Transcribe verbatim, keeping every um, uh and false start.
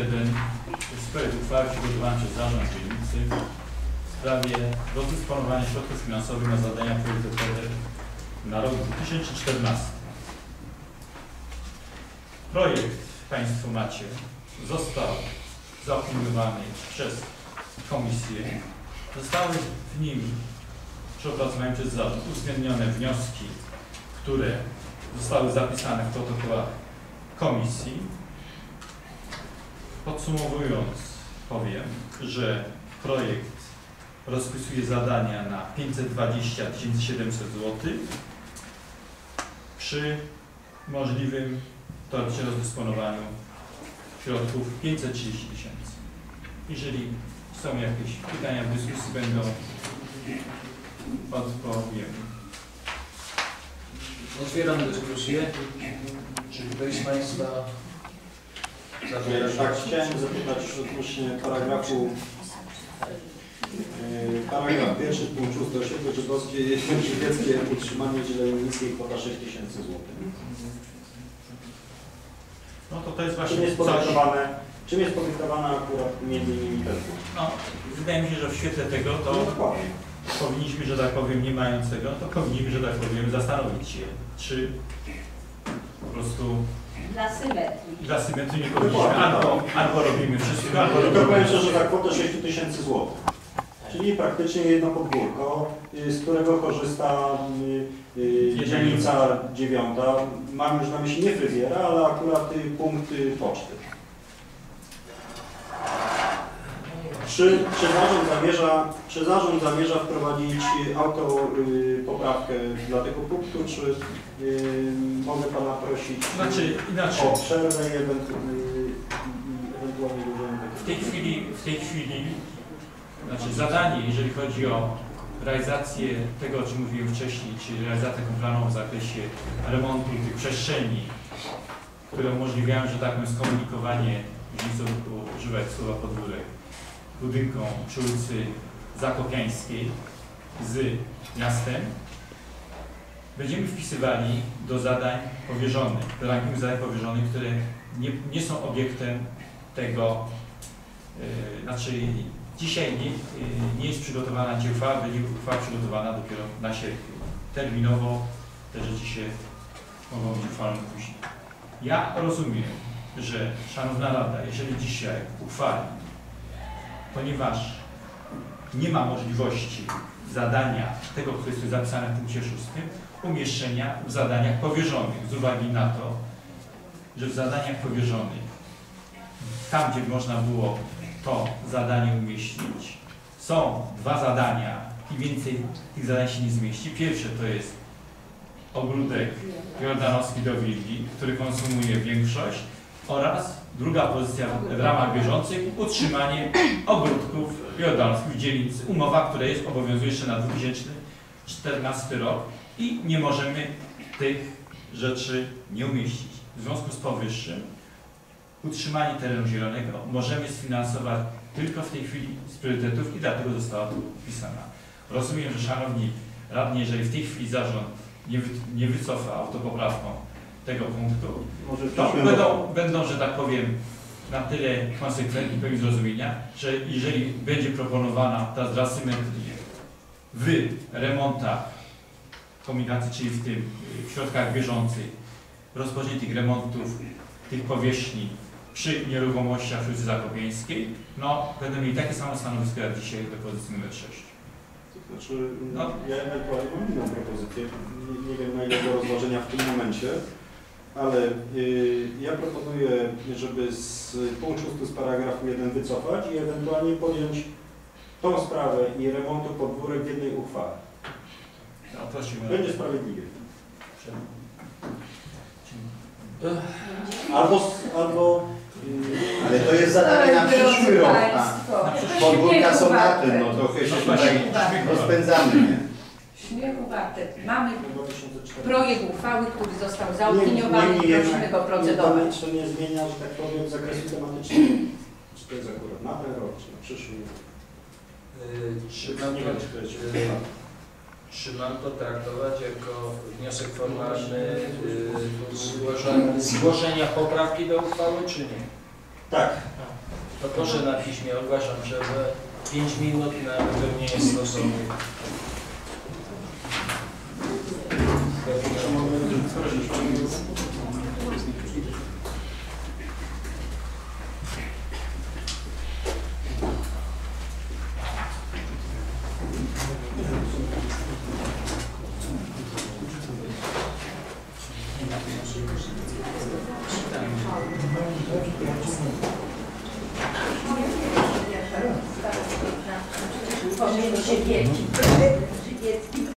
jeden w sprawie uchwały przygotowanej przez Zarząd Dzielnicy w sprawie rozdysponowania środków finansowych na zadania priorytetowe na rok dwa tysiące czternasty. Projekt Państwo macie, został zaopiniowany przez Komisję. Zostały w nim przepracowany przez Zarząd uwzględnione wnioski, które zostały zapisane w protokołach Komisji. Podsumowując, powiem, że projekt rozpisuje zadania na pięćset dwadzieścia tysięcy siedemset złotych przy możliwym teoretycznie rozdysponowaniu środków pięćset trzydzieści tysięcy. Jeżeli są jakieś pytania w dyskusji, będą odpowiemy. Otwieram dyskusję. Czy ktoś z Państwa zabiera? Tak, chciałem zapytać odnośnie paragrafu yy, paragraf pierwszy, punkt szósty, osiedle żydowskie, żywieckie, utrzymanie zielenicy, kwota sześć tysięcy złotych. No to to jest właśnie czym jest podyktowane, czym jest podyktowana akurat między innymi też? No, wydaje mi się, że w świetle tego to no, powinniśmy, że tak powiem, nie mając tego, to powinniśmy, że tak powiem, zastanowić się, czy po prostu dla symetrii. Dla symetrii nie powinniśmy, albo, albo robimy wszystko, albo to robimy powiem, że za kwotę sześć tysięcy złotych. Czyli praktycznie jedno podwórko, z którego korzysta yy, dzielnica dziewiąta. Mam już na myśli nie fryzjera, ale akurat y, punkt y, poczty. Czy, czy, zarząd zamierza, czy zarząd zamierza wprowadzić autopoprawkę y, dla tego punktu, czy y, mogę Pana prosić znaczy, inaczej. o przerwę i ewentualnie dłużej? W tej chwili, w tej chwili znaczy zadanie, jeżeli chodzi o realizację tego, o czym mówiłem wcześniej, czyli realizację planową w zakresie remontu tych przestrzeni, które umożliwiają, że tak powiem, skomunikowanie, jeżeli chcę używać słowa podwórek, budynkom przy ulicy Zakopiańskiej z miastem, będziemy wpisywali do zadań powierzonych, do rankingu zadań powierzonych, które nie, nie są obiektem tego, yy, znaczy dzisiaj nie, yy, nie jest przygotowana ci uchwała, będzie uchwała przygotowana dopiero na sierpniu. Terminowo te rzeczy się mogą być uchwalone później. Ja rozumiem, że Szanowna Rada, jeżeli dzisiaj uchwali, ponieważ nie ma możliwości zadania tego, które jest zapisane w punkcie szóstym, umieszczenia w zadaniach powierzonych, z uwagi na to, że w zadaniach powierzonych, tam gdzie można było to zadanie umieścić, są dwa zadania i więcej tych zadań się nie zmieści. Pierwsze to jest ogródek jordanowski do willi, który konsumuje większość, oraz druga pozycja w ramach bieżących, utrzymanie ogródków jordanowskich w dzielnicy. Umowa, która jest obowiązuje jeszcze na dwa tysiące czternasty rok i nie możemy tych rzeczy nie umieścić. W związku z powyższym utrzymanie terenu zielonego możemy sfinansować tylko w tej chwili z priorytetów i dlatego została tu wpisana. Rozumiem, że Szanowni Radni, jeżeli w tej chwili zarząd nie, wy, nie wycofa autopoprawką tego punktu, to będą, będą, że tak powiem, na tyle konsekwentni, pełni zrozumienia, że jeżeli będzie proponowana ta dla symetrii w remontach kombinacji, czyli w tym w środkach bieżących, rozpoczętych remontów tych powierzchni przy nieruchomościach przy ulicy Zakopiańskiej, no będą mieli takie samo stanowisko jak dzisiaj do pozycji numer sześć. Znaczy, no. Ja ewentualnie mam inną propozycję, nie, nie wiem na ile do rozważenia w tym momencie, ale yy, ja proponuję, żeby z punktu szóstego z paragrafu jeden wycofać i ewentualnie podjąć tą sprawę i remontu podwórek w jednej uchwale. No, prosimy. Będzie sprawiedliwie. Albo, albo yy, ale to jest zadanie na przyszły rok. Podwórka są na tym, no trochę się tutaj rozpędzamy, nie? Śmiechu warte. Mamy projekt uchwały, który został zaopiniowany i prosimy go procedować. To nie zmienia, że tak powiem, zakresu tematycznego. Czy to jest akurat na ten rok, czy na przyszły rok? Czy mam, to, yy, czy mam to traktować jako wniosek formalny yy, złożenia, zgłoszenia poprawki do uchwały, czy nie? Tak. To proszę na piśmie, ogłaszam przerwę. pięć minut na wypełnienie stosownych. Powinien się wiedzieć.